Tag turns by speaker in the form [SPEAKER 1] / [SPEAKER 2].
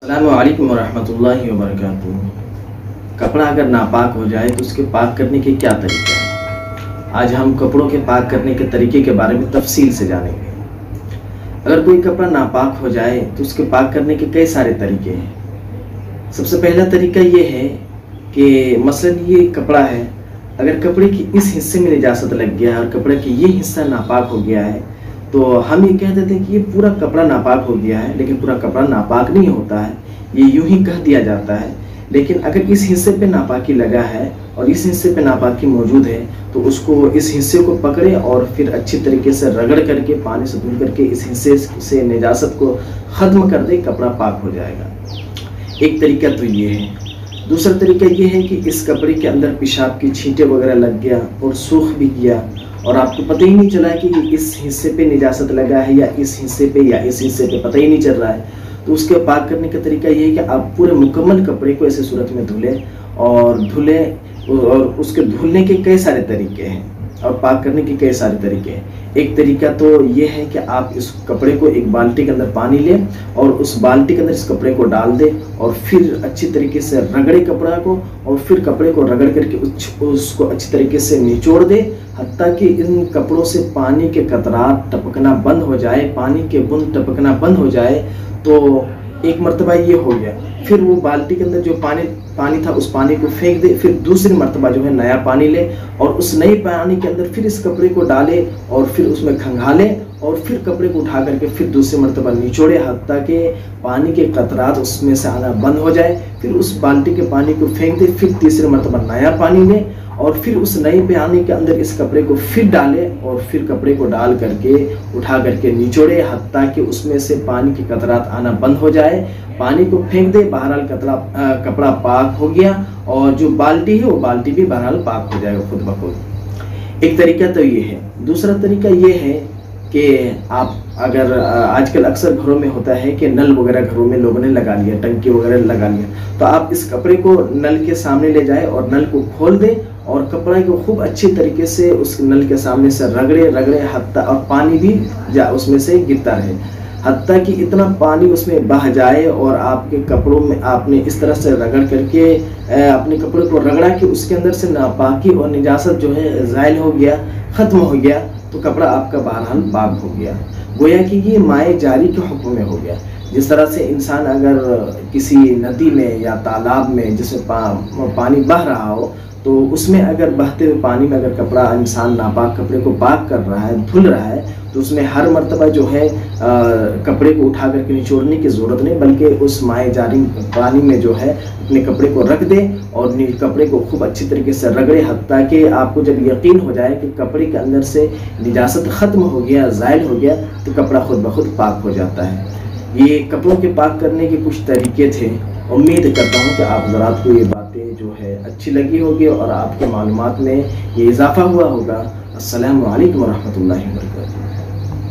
[SPEAKER 1] अस्सलामुअलैकुम वरहमतुल्लाहि वबरकातुहू। कपड़ा अगर नापाक हो जाए तो उसके पाक करने के क्या तरीके हैं। आज हम कपड़ों के पाक करने के तरीके के बारे में तफसील से जानेंगे। अगर कोई कपड़ा नापाक हो जाए तो उसके पाक करने के कई सारे तरीके हैं। सबसे पहला तरीका ये है कि मसलन ये कपड़ा है, अगर कपड़े की इस हिस्से में निजासत लग गया है और कपड़े की ये हिस्सा नापाक हो गया है तो हम ये कह देते हैं कि ये पूरा कपड़ा नापाक हो गया है, लेकिन पूरा कपड़ा नापाक नहीं होता है, ये यूं ही कह दिया जाता है। लेकिन अगर इस हिस्से पे नापाकी लगा है और इस हिस्से पे नापाकी मौजूद है तो उसको इस हिस्से को पकड़े और फिर अच्छी तरीके से रगड़ करके पानी से धुल करके इस हिस्से से निजासत को ख़त्म कर दे, कपड़ा पाक हो जाएगा। एक तरीका तो ये है। दूसरा तरीका ये है कि इस कपड़े के अंदर पेशाब की छींटे वगैरह लग गया और सूख भी गया और आपको पता ही नहीं चला कि इस हिस्से पे निजासत लगा है या इस हिस्से पे या इस हिस्से पे, पता ही नहीं चल रहा है। तो उसके पाक करने का तरीका ये है कि आप पूरे मुकम्मल कपड़े को ऐसे सूरत में धुलें और उसके धुलने के कई सारे तरीके हैं और पाक करने के कई सारे तरीके हैं। एक तरीका तो ये है कि आप इस कपड़े को एक बाल्टी के अंदर पानी लें और उस बाल्टी के अंदर इस कपड़े को डाल दें और फिर अच्छी तरीके से रगड़े कपड़ा को और फिर कपड़े को रगड़ करके उसको अच्छी तरीके से निचोड़ दें, हत्ता कि इन कपड़ों से पानी के कतरात टपकना बंद हो जाए, पानी के बूंद टपकना बंद हो जाए। तो एक मरतबा ये हो गया, फिर वो बाल्टी के अंदर जो पानी था उस पानी को फेंक दे, फिर दूसरी मरतबा जो है नया पानी ले और उस नए पानी के अंदर फिर इस कपड़े को डाले और फिर उसमें खंगाले और फिर कपड़े को उठा करके फिर दूसरी मरतबा निचोड़े, हत्ता कि पानी के कतरात उसमें से आना बंद हो जाए। फिर उस बाल्टी के पानी को फेंक दे, फिर तीसरी मरतबा नया पानी ले और फिर उस नए पानी के अंदर इस कपड़े को फिर डाले और फिर कपड़े को डाल करके उठा करके निचोड़े, हत्ता कि उसमें से पानी के कतरात आना बंद हो जाए। पानी को फेंक दे, बहरहाल कपड़ा पाक हो गया और जो बाल्टी है वो बाल्टी भी बहरहाल पाक हो जाएगा खुद ब खुद। एक तरीका तो ये है। दूसरा तरीका ये है कि आप अगर आजकल अक्सर घरों में होता है कि नल वगैरह घरों में लोगों ने लगा लिया, टंकी वगैरह लगा लिया, तो आप इस कपड़े को नल के सामने ले जाए और नल को खोल दें और कपड़े को खूब अच्छी तरीके से उस नल के सामने से रगड़े हत्ता और पानी भी उसमें से गिरता रहे, हत्ता कि इतना पानी उसमें बह जाए और आपके कपड़ों में आपने इस तरह से रगड़ करके अपने कपड़े को रगड़ा कि उसके अंदर से नापाकी और निजासत जो है ज़ाइल हो गया, ख़त्म हो गया, तो कपड़ा आपका बहरहाल पाक हो गया। गोया कि ये माए जारी के हुक्म में हो गया। जिस तरह से इंसान अगर किसी नदी में या तालाब में जिसमें पानी बह रहा हो तो उसमें अगर बहते हुए पानी में अगर कपड़ा इंसान नापाक कपड़े को पाक कर रहा है, धुल रहा है, तो उसमें हर मर्तबा जो है कपड़े को उठा करके निचोड़ने की ज़रूरत नहीं, बल्कि उस माए जारी पानी में जो है अपने कपड़े को रख दे और कपड़े को खूब अच्छी तरीके से रगड़े, हत्ता कि आपको जब यकीन हो जाए कि कपड़े के अंदर से निजासत ख़त्म हो गया, ज़ाइल हो गया, तो कपड़ा खुद ब खुद पाक हो जाता है। ये कपड़ों के पाक करने के कुछ तरीके थे। उम्मीद करता हूँ कि आप हज़रात को ये बातें जो है अच्छी लगी होगी और आपके मालूमात में ये इजाफ़ा हुआ होगा। अस्सलामु अलैकुम वरहमतुल्लाहि वबरकातुहू।